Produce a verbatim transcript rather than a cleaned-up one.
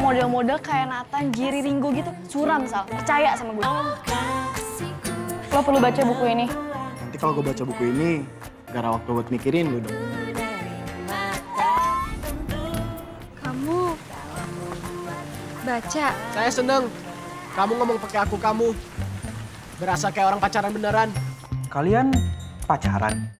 model-model kayak Nathan, Giri, Ringo gitu. Suram, Sal. Percaya sama gue. Lo perlu baca buku ini. Nanti kalau gue baca buku ini, gak ada waktu buat mikirin lu dong. Kamu baca? Saya seneng. Kamu ngomong pakai aku kamu. Berasa kayak orang pacaran beneran. Kalian pacaran?